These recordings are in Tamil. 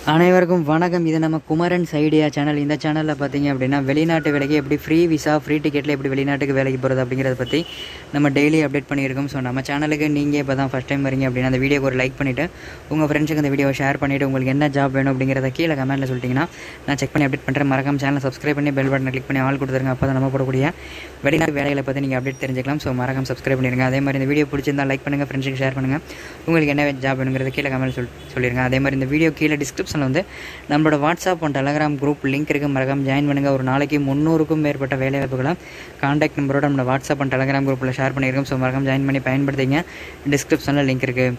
அனைவருக்கும் வணக்கம். இது நம்ம குமரன்ஸ் ஐடியா சேனல். இந்த சேனலில் பார்த்தீங்க அப்படின்னா வெளிநாட்டு வேலைக்கு எப்படி ஃப்ரீ விசா ஃப்ரீ டிக்கெட்டில் எப்படி வெளிநாட்டுக்கு வேலைக்கு போகிறது அப்படிங்கிறத பற்றி நம்ம டெய்லி அப்டேட் பண்ணியிருக்கோம். ஸோ நம்ம சேனலுக்கு நீங்கள் இப்போ தான் ஃபஸ்ட் டைம் வரீங்க அப்படின்னா அந்த வீடியோக்கு ஒரு லைக் பண்ணிவிட்டு உங்கள் ஃப்ரெண்ட்ஸுக்கு அந்த வீடியோவை ஷேர் பண்ணிவிட்டு உங்களுக்கு என்ன ஜாப் வேணும் அப்படிங்கிறத கீழே கமெண்ட்டில் சொல்லிட்டிங்கன்னா நான் செக் பண்ணி அப்டேட் பண்ணுறேன். மறக்காம சேனலை சப்ஸ்கிரைப் பண்ணி பெல் பட்டனை கிளிக் பண்ணி ஆல் கொடுத்துருங்க. அப்போ தான் நம்ம போடக்கூடிய வெளிநாட்டு வேலைகளை பற்றி நீங்கள் அப்டேட் தெரிஞ்சுக்கலாம். ஸோ மறக்காம சப்ஸ்கிரைப் பண்ணிடுங்க. அதே மாதிரி இந்த வீடியோ பிடிச்சிருந்தால் லைக் பண்ணுங்கள், ஃப்ரெண்ட்ஸுக்கு ஷேர் பண்ணுங்கள். உங்களுக்கு என்ன ஜாப் வேணுங்கிறத கீழே கமெண்ட் சொல்லிடுங்க. அதே மாதிரி இந்த வீடியோ கீழே டிஸ்கிரிப்ஷனில் வந்து நம்மளோட WhatsApp and Telegram group link இருக்குது. மறக்காம ஜாயின் பண்ணுங்கள். ஒரு நாளைக்கு 300க்கும் மேற்பட்ட வேலைவாய்ப்புகளை கான்டாக்ட் நம்பரோட நம்ம வாட்ஸ்அப் அண்ட் டெலகிராம் குரூப்பில் ஷேர் பண்ணியிருக்கோம். ஸோ மறக்காம ஜாயின் பண்ணி பயன்படுத்திங்க. டிஸ்கிரிப்ஷனில் லிங்க் இருக்குது.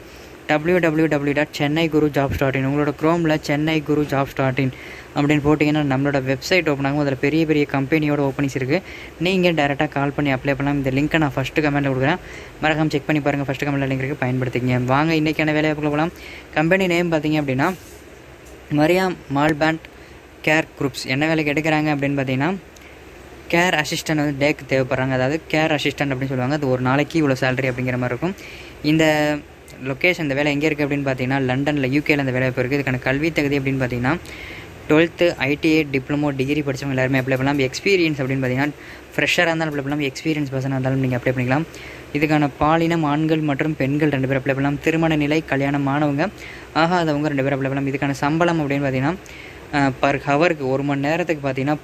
www.chennaiGuruJobs.in உங்களோட க்ரோமில் ChennaiGuruJobs.in அப்படின்னு போட்டிங்கன்னா நம்மளோட வெப்சைட் ஓப்பன் ஆகும். அதில் பெரிய பெரிய கம்பெனியோட ஓப்பனிங்ஸ் இருக்குது. நீங்கள் டேரெக்டாக கால் பண்ணி அப்ளை பண்ணலாம். இந்த லிங்க்கை நான் ஃபஸ்ட்டு கமெண்ட்டில் கொடுக்குறேன். மறக்காம செக் பண்ணி பாருங்கள். ஃபஸ்ட்டு கமெண்ட்டில் லிங்க் இருக்குது, பயன்படுத்திங்க. வாங்க இன்றைக்கான வேலைவாய்ப்புகளை போகலாம். கம்பெனி நேம் பார்த்தீங்க அப்படின்னா மரியாம் மால்பேண்ட் கேர் குரூப்ஸ். என்ன வேலைக்கு எடுக்கிறாங்க அப்படின்னு பார்த்தீங்கன்னா கேர் அசிஸ்டன்ட் வந்து டேக்கு தேவைப்படுறாங்க. அதாவது கேர் அசிஸ்டன்ட் அப்படின்னு சொல்லுவாங்க. அது ஒரு நாளைக்கு இவ்வளோ சேலரி அப்படிங்கிற மாதிரி இருக்கும். இந்த லொக்கேஷன் இந்த வேலை எங்கே இருக்குது அப்படின்னு பார்த்தீங்கன்னா லண்டனில், யூகேல இந்த வேலைவாய்ப்பு இருக்குது. இதுக்கான கல்வி தகுதி அப்படின்னு பார்த்தீங்கன்னா 12th ITA டிப்ளமோ டிகிரி படித்தவங்க எல்லாருமே அப்ளை பண்ணலாம். எக்ஸ்பீரியன்ஸ் அப்படின்னு பார்த்தீங்கன்னா ஃப்ரெஷராக இருந்தாலும் அப்ளை பண்ணலாம், எக்ஸ்பீரியன்ஸ் பர்சனாக இருந்தாலும் நீங்கள் அப்ளை பண்ணிக்கலாம். இதுக்கான பாலினம் ஆண்கள் மற்றும் பெண்கள் 2 பேர் அப்ளை பண்ணலாம். திருமண நிலை கல்யாணம் ஆனவங்க ஆகாதவங்க 2 பேர் அப்ளை பண்ணலாம். இதுக்கான சம்பளம் அப்படின்னு பார்த்தீங்கன்னா பர் ஹவருக்கு 1 மணி நேரத்துக்கு பார்த்தீங்கன்னா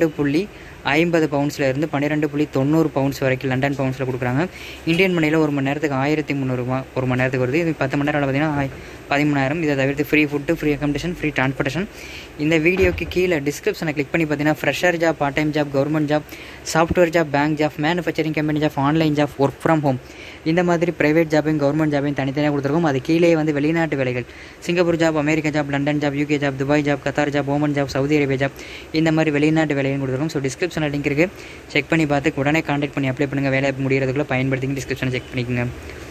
12.50 பவுண்ட்ஸ்லேருந்து 12.90 பவுண்ட்ஸ் வரைக்கும் லண்டன் பவுண்ட்ஸில் கொடுக்குறாங்க. இந்தியன் மணியில் 1 மணி நேரத்துக்கு 1300 1 மணி நேரத்துக்கு வருது. இது 10 மணி நேரம் பார்த்தீங்கன்னா 13,000. இதை தவிர்த்து free food, free accommodation, free transportation. இந்த வீடியோக்கு கீழே டிஸ்கிரிப்ஷனை கிளிக் பண்ணி பார்த்தீங்கன்னா fresher job, part time job, government job, software job, bank job, manufacturing company job, online job, work from home, இந்த மாதிரி ப்ரைவேட் ஜாப்பையும் கவர்மெண்ட் ஜாப்பையும் தனித்தனியாக கொடுத்துருக்கோம். அது கீழே வந்து வெளிநாட்டு வேலைகள், Singapore job, America job, London job, UK job, Dubai job, Qatar job, Oman job, Saudi Arabia job, இந்த மாதிரி வெளிநாட்டு வேலையும் கொடுத்துருக்கோம். ஸோ டிஸ்கிரிப்ஷனில் லிங்க் இருக்குது, செக் பண்ணி பார்த்து உடனே கான்டாக்ட் பண்ணி அப்ளை பண்ணுங்கள். வேலை முடிகிறதுக்குள்ளே பயன்படுத்திங்க. டிஸ்கிரிப்ஷனை செக் பண்ணிக்கோங்க.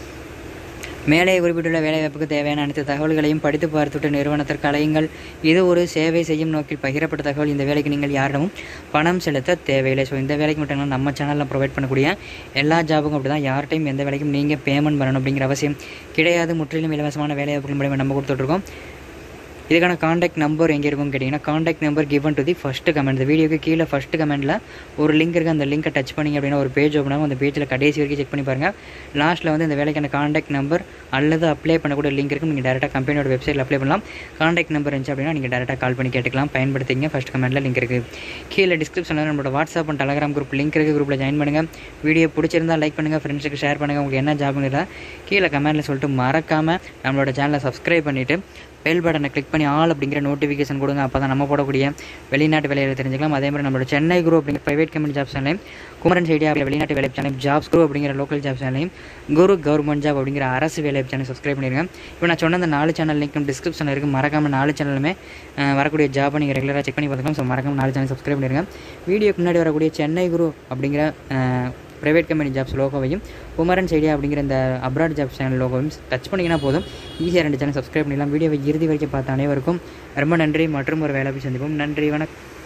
மேலே குறிப்பிட்டுள்ள வேலைவாய்ப்புக்கு தேவையான அனைத்து தகவல்களையும் படித்து பார்த்துட்டு நிறுவனத்திற்கு அலையுங்கள். இது ஒரு சேவை செய்யும் நோக்கில் பகிரப்பட்ட தகவல். இந்த வேலைக்கு நீங்கள் யாரிடமும் பணம் செலுத்த தேவையில்லை. ஸோ இந்த வேலைக்கு மட்டும் நம்ம சேனலில் ப்ரொவைட் பண்ணக்கூடிய எல்லா ஜாபுக்கும் அப்படி தான். யார்ட்டையும் எந்த வேலைக்கும் நீங்கள் பேமெண்ட் பண்ணணும் அப்படிங்கிற அவசியம் கிடையாது. முற்றிலும் இலவசமான வேலைவாய்ப்புகள் மூலமாக நம்ம கொடுத்துட்ருக்கோம். இதுக்கான காண்டாக்ட் நம்பர் எங்கே இருக்கும்னு கேட்டிங்கன்னா contact number given to the first comment. இந்த வீடியோக்கு கீழே ஃபஸ்ட்டு கமெண்ட்டில் ஒரு லிங்க் இருக்குது. அந்த லிங்கை டச் பண்ணிங்க அப்படின்னா ஒரு பேஜ் ஓப்பன் ஆகும். அந்த பேஜில் கடைசி வரைக்கும் செக் பண்ணி பாருங்கள். லாஸ்ட்டில் வந்து இந்த வேலைக்கான காண்டாக்ட் நம்பர் அல்லது அப்ளை பண்ணக்கூடிய லிங்க் இருக்கும். நீங்கள் டேரெக்டாக கம்பெனியோட வெப்சைட்டில் அப்ளை பண்ணலாம். காண்டாக்ட் நம்பர் இருந்துச்சு அப்படின்னா நீங்கள் டேரெக்டாக கால் பண்ணி கேட்டுக்கலாம். பயன்படுத்திங்க. ஃபஸ்ட் கமெண்ட்டில் லிங்க் இருக்குது. கீழே டிஸ்கிரிப்ஷனில் நம்மளோட WhatsApp and Telegram group link இருக்குது. குரூப்பில் ஜாயின் பண்ணுங்கள். வீடியோ பிடிச்சிருந்தால் லைக் பண்ணுங்கள், ஃப்ரெண்ட்ஸுக்கு ஷேர் பண்ணுங்கள். உங்களுக்கு என்ன ஜாபுங்கிறத கீழே கமெண்ட்டில் சொல்லிட்டு மறக்காமல் நம்மளோட சேனலை சப்ஸ்கிரைப் பண்ணிவிட்டு பெல் பட்டனை கிளிக் பண்ணி ஆல் அப்படிங்கிற நோட்டிஃபிகேஷன் கொடுங்க. அப்போ தான் நம்ம போடக்கூடிய வெளிநாட்டு வேலைகளை தெரிஞ்சுக்கலாம். அதே மாதிரி நம்மளோட சென்னை குரூ அப்படிங்கிற ப்ரைவேட் கம்பெனி ஜாப் சேனலையும், குமரன்ஸ் ஐடியா வெளிநாட்டு வேலை சேனலையும், ஜாப்ஸ் குரூ அப்படிங்கிற லோக்கல் ஜாப் சேனலையும், குரு கவர்மெண்ட் ஜாப் அப்படிங்கிற அரசு வேலை சேனல் சப்ஸ்கிரைப் பண்ணிடுங்க. இப்போ நான் சொன்ன அந்த 4 சேனல் லிங்க்கும் டிஸ்கிரிப்ஷனில் இருக்குது. மறக்காமல் 4 சேனலுமே வரக்கூடிய ஜாப்பை நீங்கள் ரெகுலராக செக் பண்ணி பார்த்துக்கலாம். ஸோ மறக்காமல் 4 சேனல் சப்ஸ்கிரைப் பண்ணிடுங்க. வீடியோக்கு முன்னாடி வரக்கூடிய சென்னை குரூ அப்படிங்கிற ப்ரைவேட் கம்பெனி ஜாப்ஸ் லோகோவையும், குமரன்ஸ் ஐடியா அப்படிங்கிற இந்த அப்ராட் ஜாப் சேனல் லோகோவையும் டச் பண்ணிங்கன்னா போதும், ஈஸியாக 2 சேனல் சப்ஸ்கிரைப் பண்ணிடலாம். வீடியோவை இறுதி வரைக்கும் பார்த்த அனைவருக்கும் ரொம்ப நன்றி. மற்றும் ஒரு வேலை போய் சந்திப்போம். நன்றி, வணக்கம்.